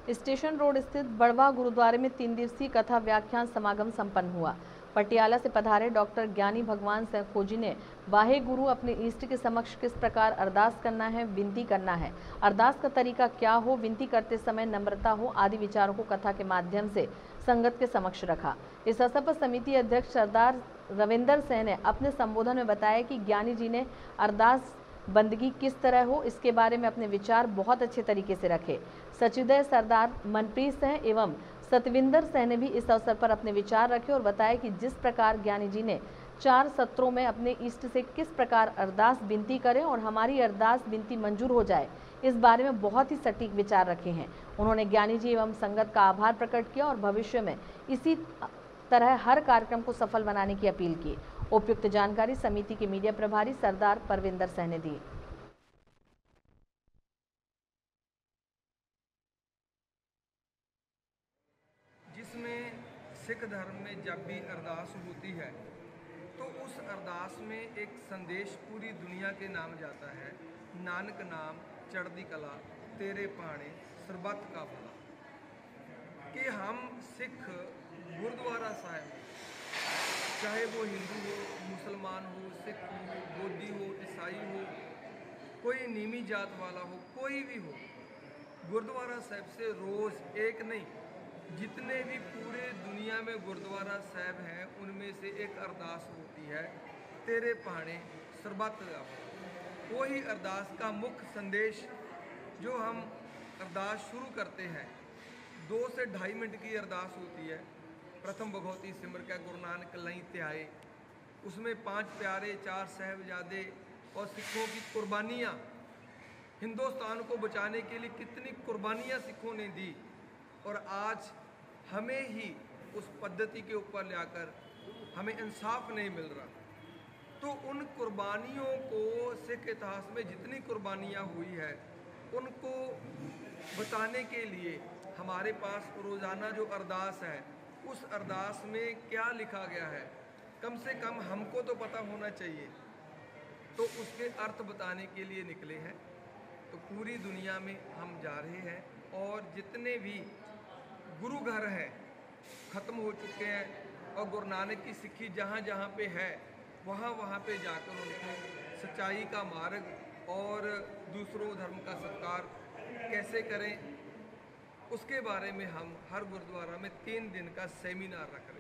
Station road स्थित बड़वा गुरुद्वारे में 3 दिवसीय कथा व्याख्यान समागम संपन्न हुआ। पटियाला से पधारे डॉक्टर ज्ञानी भगवान सिंह खोजी ने वाहे गुरु अपने इष्ट के समक्ष किस प्रकार अरदास करना है, विनती करना है, अरदास का तरीका क्या हो, विनती करते समय नम्रता हो आदि विचारों को कथा के माध्यम से संगत के समक्ष रखा। इस अवसर पर समिति अध्यक्ष सरदार रविंदर सिंह ने अपने संबोधन में बताया कि ज्ञानी जी ने अरदास बंदगी किस तरह हो, इसके बारे में अपने विचार बहुत अच्छे तरीके से रखे। सचिदय सरदार मनप्रीत सिंह एवं सतविंदर सिंह ने भी इस अवसर पर अपने विचार रखे और बताया कि जिस प्रकार ज्ञानी जी ने 4 सत्रों में अपने इष्ट से किस प्रकार अरदास विनती करें और हमारी अरदास विनती मंजूर हो जाए, इस बारे में बहुत ही सटीक विचार रखे हैं। उन्होंने ज्ञानी जी एवं संगत का आभार प्रकट किया और भविष्य में इसी तरह हर कार्यक्रम को सफल बनाने की अपील की। उपयुक्त जानकारी समिति के मीडिया प्रभारी सरदार परविंदर सिंह ने दी। जिसमें सिख धर्म में जब भी अरदास होती है तो उस अरदास में एक संदेश पूरी दुनिया के नाम जाता है, नानक नाम चढ़दी कला तेरे पाने सरबत का भला। कि हम सिख गुरुद्वारा साहिब, चाहे वो हिंदू हो, मुसलमान हो, सिख हो, बौद्धी हो, ईसाई हो, कोई नीमी जात वाला हो, कोई भी हो, गुरुद्वारा साहिब से रोज़ एक नहीं, जितने भी पूरे दुनिया में गुरुद्वारा साहिब हैं उनमें से एक अरदास होती है, तेरे पहाड़े सरबत का भला। वही अरदास का मुख्य संदेश जो हम अरदास शुरू करते हैं, 2 से 2.5 मिनट की अरदास होती है। प्रथम भगवती सिमर का गुरु नानक लई त्याए, उसमें 5 प्यारे, 4 साहिबजादे और सिखों की कुर्बानियाँ, हिंदुस्तान को बचाने के लिए कितनी कुर्बानियाँ सिखों ने दी और आज हमें ही उस पद्धति के ऊपर लाकर हमें इंसाफ नहीं मिल रहा। तो उन कुर्बानियों को, सिख इतिहास में जितनी कुर्बानियाँ हुई है उनको बताने के लिए हमारे पास रोज़ाना जो अरदास है, उस अरदास में क्या लिखा गया है कम से कम हमको तो पता होना चाहिए। तो उसके अर्थ बताने के लिए निकले हैं। तो पूरी दुनिया में हम जा रहे हैं और जितने भी गुरु घर हैं ख़त्म हो चुके हैं और गुरु नानक की सिक्खी जहाँ जहाँ पे है वहाँ पे जाकर उनको सच्चाई का मार्ग और दूसरों धर्म का सत्कार कैसे करें, उसके बारे में हम हर गुरुद्वारा में 3 दिन का सेमिनार रख रहे हैं।